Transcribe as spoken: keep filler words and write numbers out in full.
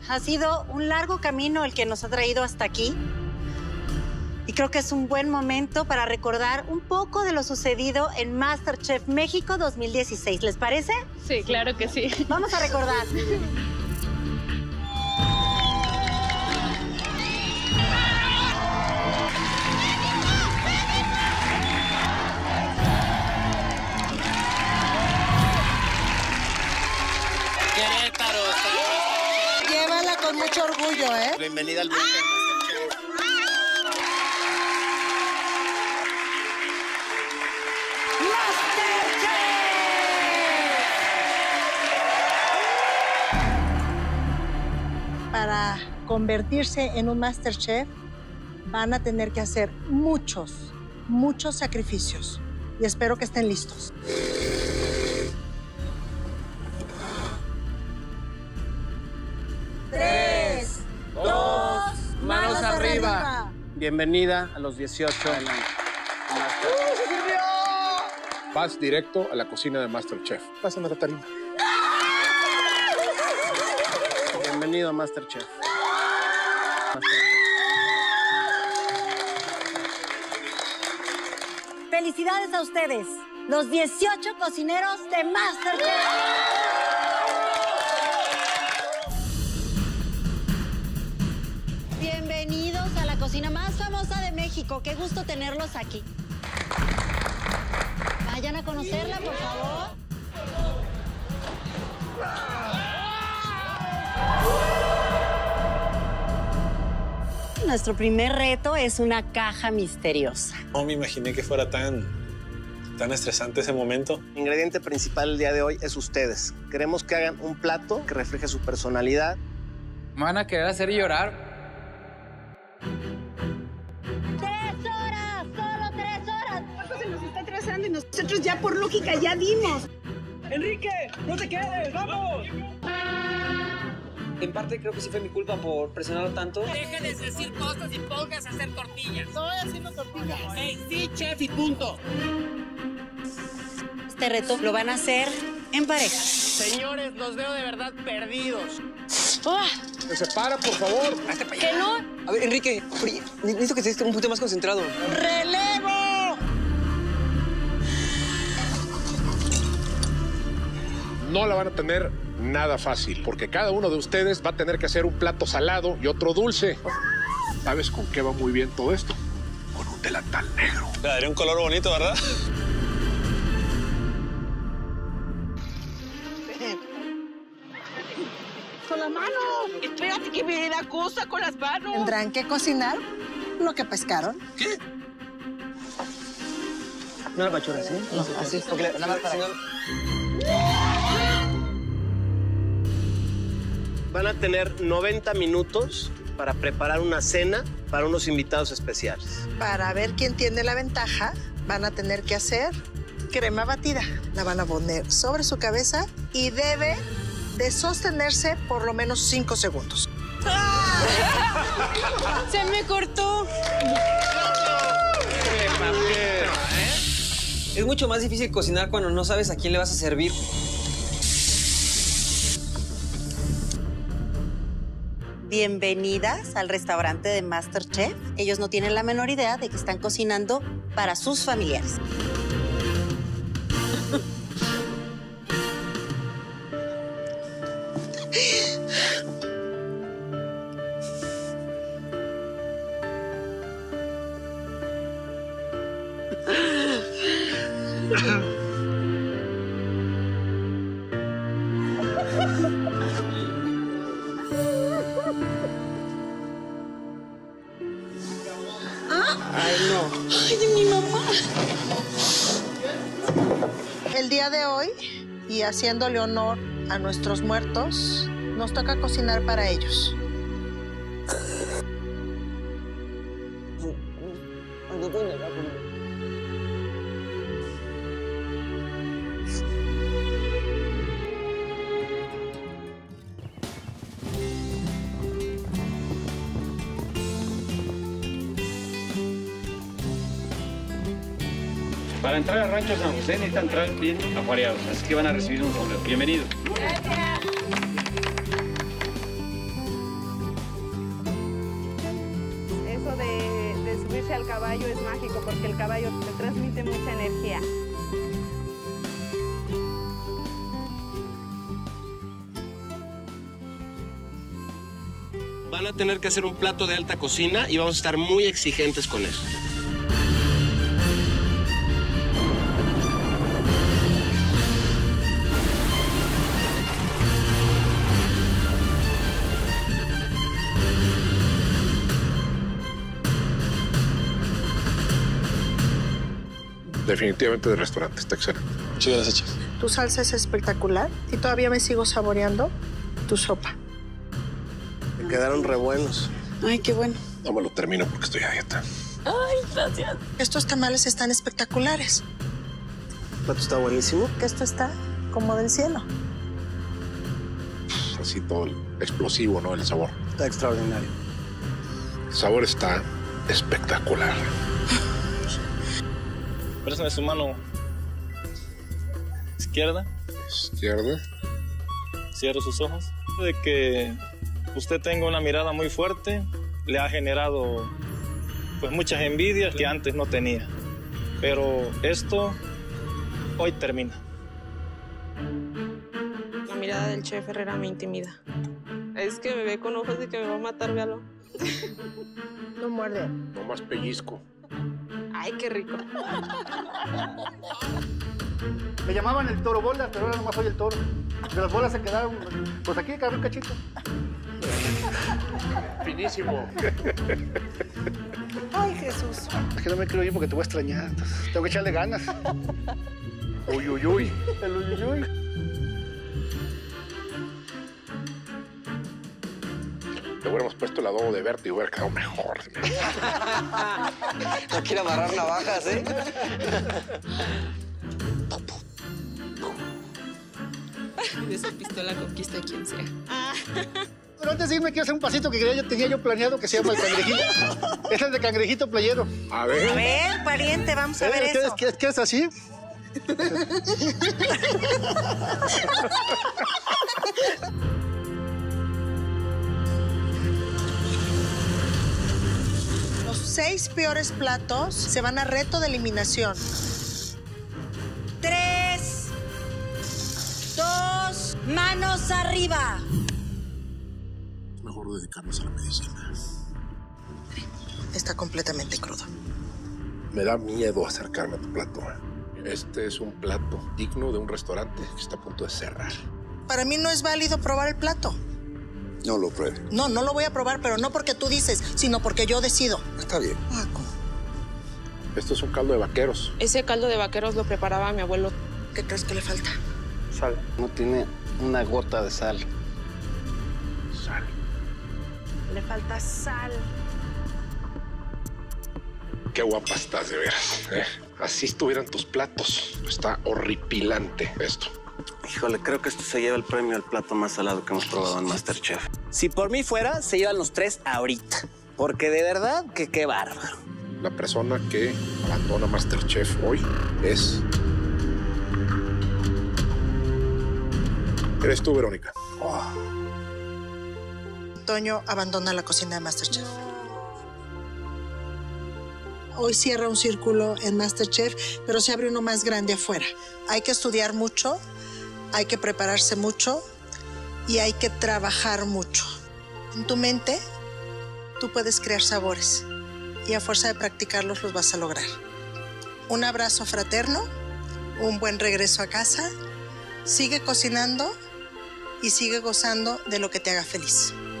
Ha sido un largo camino el que nos ha traído hasta aquí. Y creo que es un buen momento para recordar un poco de lo sucedido en MasterChef México dos mil dieciséis. ¿Les parece? Sí, claro que sí. Vamos a recordar. Querétaro. Llévala con mucho orgullo, ¿eh? Bienvenida al viaje de MasterChef. Para convertirse en un MasterChef, van a tener que hacer muchos, muchos sacrificios. Y espero que estén listos. Tres, dos, manos manos arriba. arriba. Bienvenida a los dieciocho. Vas directo a la cocina de MasterChef. Pásame la tarima. Bienvenido a MasterChef. Felicidades a ustedes, los dieciocho cocineros de MasterChef. Bienvenidos a la cocina más famosa de México. Qué gusto tenerlos aquí. Vayan a conocerla, por favor. Nuestro primer reto es una caja misteriosa. No me imaginé que fuera tan, tan estresante ese momento. El ingrediente principal el día de hoy es ustedes. Queremos que hagan un plato que refleje su personalidad. ¿Me van a querer hacer llorar? ¡Tres horas! ¡Solo tres horas! Marco se nos está atrasando y nosotros ya por lógica ya dimos. ¡Enrique! ¡No te quedes! ¡Vamos! En parte creo que sí fue mi culpa por presionarlo tanto. Deje de decir cosas y póngase a hacer tortillas. Estoy haciendo tortillas. Hey, sí, chef, y punto. Este reto lo van a hacer en pareja. Señores, los veo de verdad perdidos. ¡Oh! ¡Se separa, por favor! ¡Que no! A ver, Enrique, necesito que estés un poquito más concentrado. ¡Relevo! No la van a tener nada fácil, porque cada uno de ustedes va a tener que hacer un plato salado y otro dulce. ¿Sabes con qué va muy bien todo esto? Con un delantal negro. Le daría un color bonito, ¿verdad? ¡Con la mano! Espérate que me da cosa con las manos. Tendrán que cocinar lo que pescaron. ¿Qué? No la pachuras, ¿sí? No, así es, porque nada más para... Van a tener noventa minutos para preparar una cena para unos invitados especiales. Para ver quién tiene la ventaja, van a tener que hacer crema batida. La van a poner sobre su cabeza y debe de sostenerse por lo menos cinco segundos. ¡Se me cortó! Es mucho más difícil cocinar cuando no sabes a quién le vas a servir. Bienvenidas al restaurante de MasterChef. Ellos no tienen la menor idea de que están cocinando para sus familiares. Ay, no. ¡Ay, de mi mamá! El día de hoy, y haciéndole honor a nuestros muertos, nos toca cocinar para ellos. Para entrar al rancho San José necesitan entrar bien ajuareados, así que van a recibir un sombrero. Bienvenidos. al caballo es mágico porque el caballo te transmite mucha energía. Van a tener que hacer un plato de alta cocina y vamos a estar muy exigentes con eso. Definitivamente de restaurante, está excelente. Muchas gracias, chef. Tu salsa es espectacular y todavía me sigo saboreando tu sopa. Me quedaron re buenos. Ay, qué bueno. No me lo termino porque estoy a dieta. Ay, gracias. Estos tamales están espectaculares. El plato está buenísimo. Que esto está como del cielo. Así todo el explosivo, ¿no? El sabor. Está extraordinario. El sabor está espectacular. Préstame su mano izquierda. Izquierda. Cierre sus ojos. De que usted tenga una mirada muy fuerte le ha generado pues muchas envidias que antes no tenía. Pero esto hoy termina. La mirada del chef Herrera me intimida. Es que me ve con ojos de que me va a matar, véalo. No muerde. No más pellizco. Ay, qué rico. Me llamaban el toro bola, pero ahora nomás soy el toro. De las bolas se quedaron, pues aquí cabe un cachito. Finísimo. Ay, Jesús. Es que no me quiero ir porque te voy a extrañar. Tengo que echarle ganas. Uy, uy, uy. El uy, uy, uy. Le hubiéramos puesto el adobo de Berta y hubiera quedado mejor. No quiere amarrar navajas, ¿eh? De esa pistola conquista a quien sea. Pero antes de irme quiero hacer un pasito que quería, yo, tenía yo planeado que se llama el cangrejito. Este es de cangrejito playero. A ver. A ver, pariente, vamos a ver ¿Qué eso. es, qué es, qué es así? Los seis peores platos se van a reto de eliminación. Tres, dos, manos arriba. Es mejor dedicarnos a la medicina. Está completamente crudo. Me da miedo acercarme a tu plato. Este es un plato digno de un restaurante que está a punto de cerrar. Para mí no es válido probar el plato. No lo pruebe. No, no lo voy a probar, pero no porque tú dices, sino porque yo decido. Está bien. Ah, ¿cómo? Esto es un caldo de vaqueros. Ese caldo de vaqueros lo preparaba mi abuelo. ¿Qué crees que le falta? Sal. No tiene una gota de sal. Sal. Le falta sal. Qué guapa estás, de veras. ¿eh? Así estuvieran tus platos. Está horripilante esto. Híjole, creo que esto se lleva el premio al plato más salado que hemos probado en MasterChef. Si por mí fuera, se llevan los tres ahorita. Porque de verdad que qué bárbaro. La persona que abandona MasterChef hoy es... Eres tú, Verónica. Oh. Toño abandona la cocina de MasterChef. Hoy cierra un círculo en MasterChef, pero se abre uno más grande afuera. Hay que estudiar mucho, hay que prepararse mucho y hay que trabajar mucho. En tu mente, tú puedes crear sabores y a fuerza de practicarlos los vas a lograr. Un abrazo fraterno, un buen regreso a casa, sigue cocinando y sigue gozando de lo que te haga feliz.